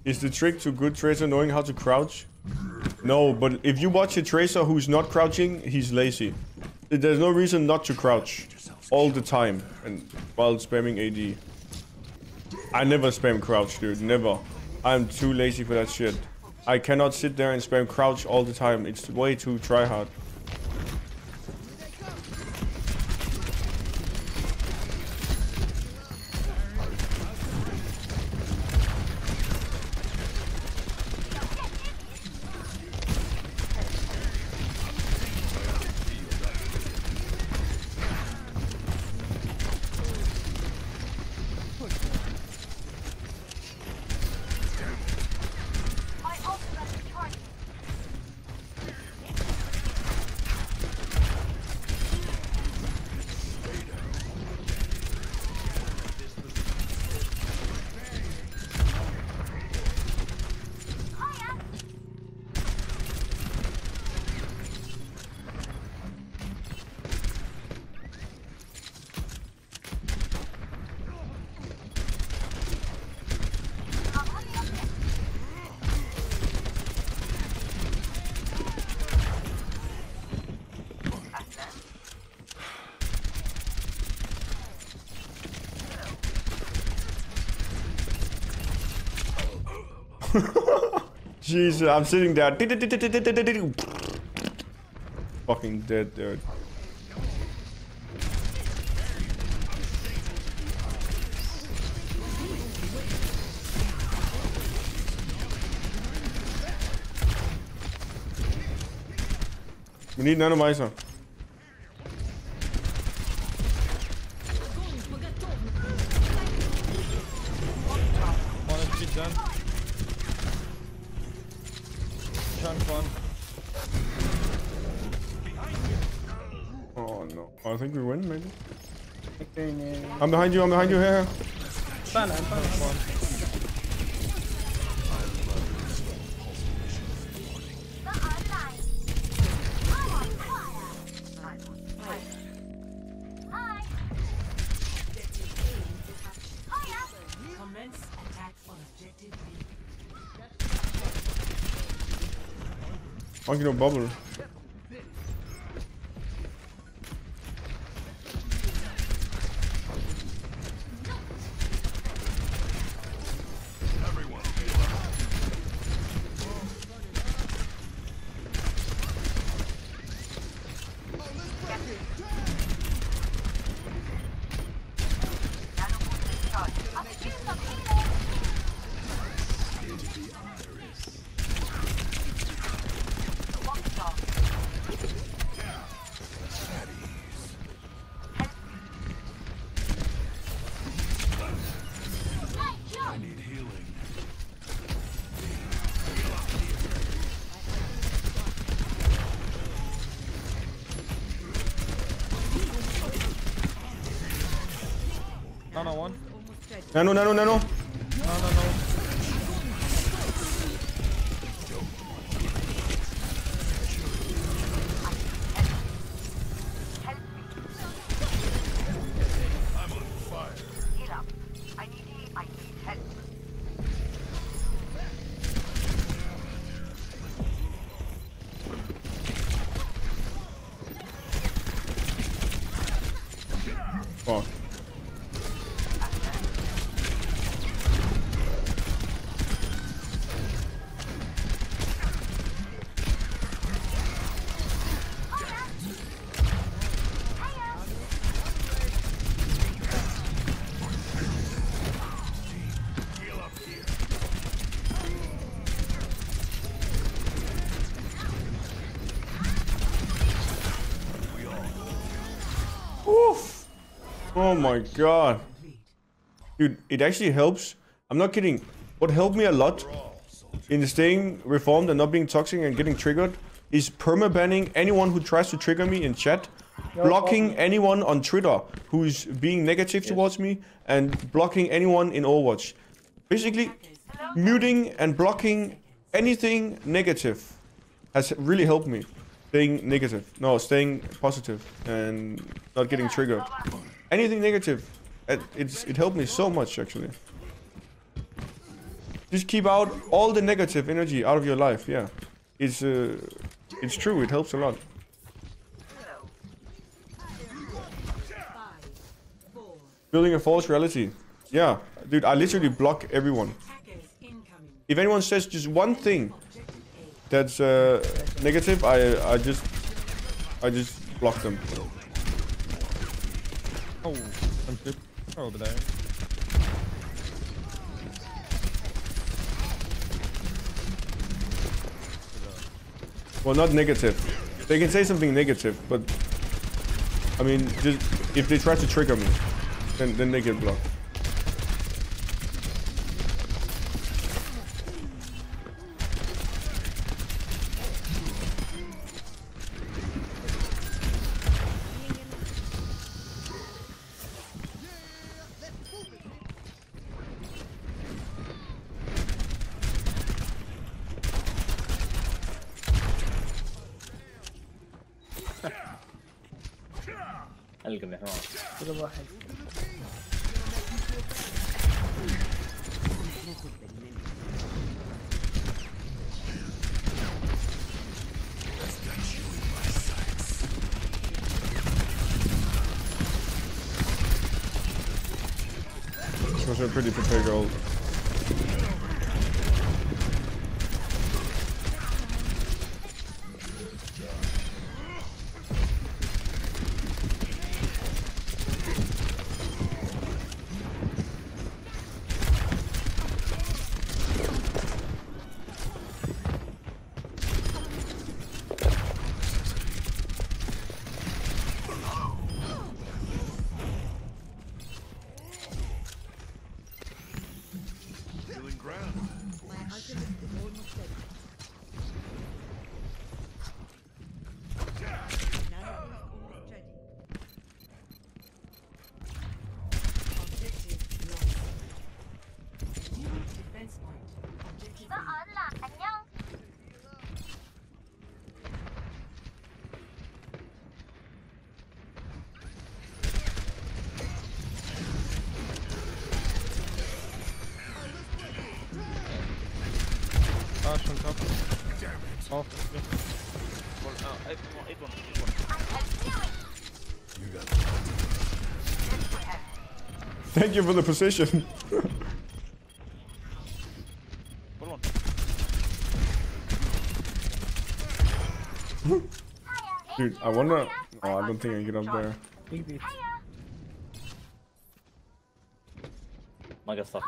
Is the trick to good Tracer knowing how to crouch? No, but if you watch a Tracer who's not crouching, he's lazy. There's no reason not to crouch all the time and while spamming AD. I never spam crouch, dude. Never. I'm too lazy for that shit. I cannot sit there and spam crouch all the time. It's way too tryhard. Jesus, I'm sitting there. Fucking dead, dude. We need Nanomizer. Oh no. I think we win, maybe. I'm behind you, here. Monkey no bubble. One. Nano. No. Fuck. Oof. Oh my god. Dude, it actually helps. I'm not kidding. What helped me a lot in staying reformed and not being toxic and getting triggered is perma-banning anyone who tries to trigger me in chat, blocking anyone on Twitter who's being negative towards me, and blocking anyone in Overwatch. Basically, muting and blocking anything negative has really helped me. Staying positive and not getting triggered. Anything negative, it helped me so much actually. Just keep out all the negative energy out of your life. Yeah, it's true. It helps a lot. Building a false reality. Yeah, dude, I literally block everyone. If anyone says just one thing that's negative, I just block them. Oh, I'm good. Oh, over there. Well, not negative. They can say something negative, but I mean, just if they try to trigger me, then they get blocked. القى محمود كذا واحد This was a pretty prepared goal. Ash on top. Off. Yeah. Thank you for the position. Dude, I wonder. Oh, I don't think I can get up there. ما قصرت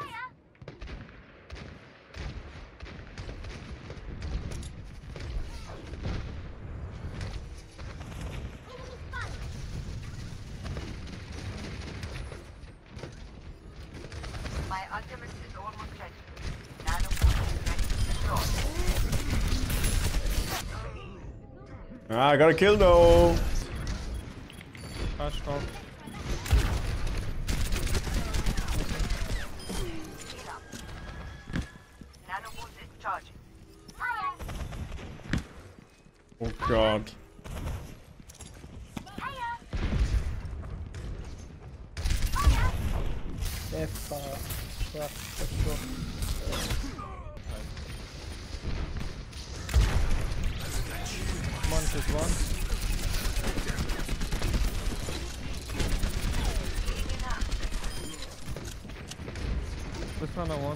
My ultimate is almost ready. Nano is ready to destroy. Ah, I got a kill though. Ash off. Nano boost is charging. Oh god. One is one. This one I want.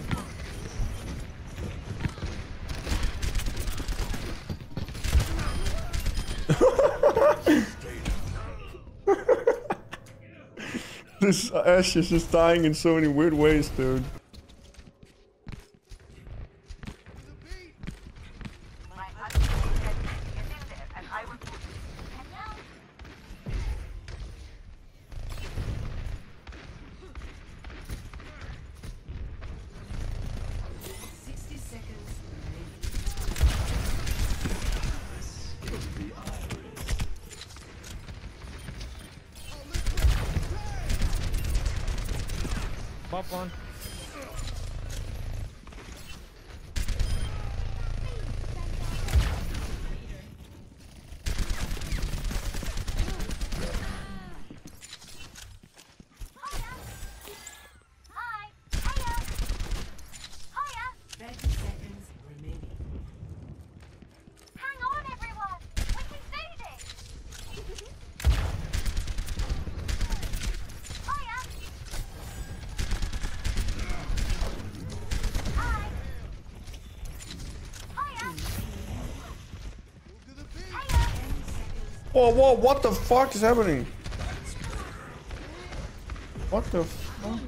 This Ash is just dying in so many weird ways, dude. My ultimate is ready. Get in there and I will boost it. 60 seconds. Pop one. Whoa, what the fuck is happening? What the fuck?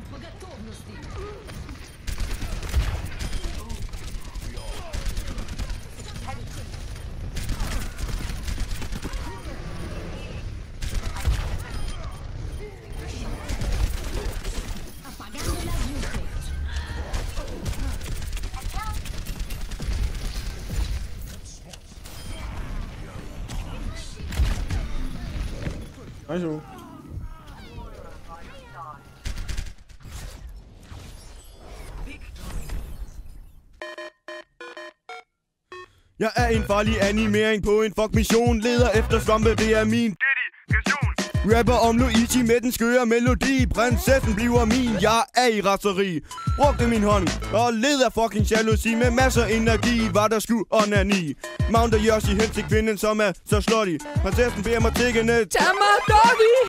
Nice move. Jeg er en farlig animering på en fuck mission. Leder efter svampe, det er min dedikation. Rapper om Luigi med den skøre melodi. Prinsessen bliver min, jeg er i raseri. Brugte min hånd og led af fucking jalousi. Med masser energi var der sku onani. Mounter Yoshi hen til kvinden som er så slutty. Prinsessen beder mig tiggende. Tag mig, doggy!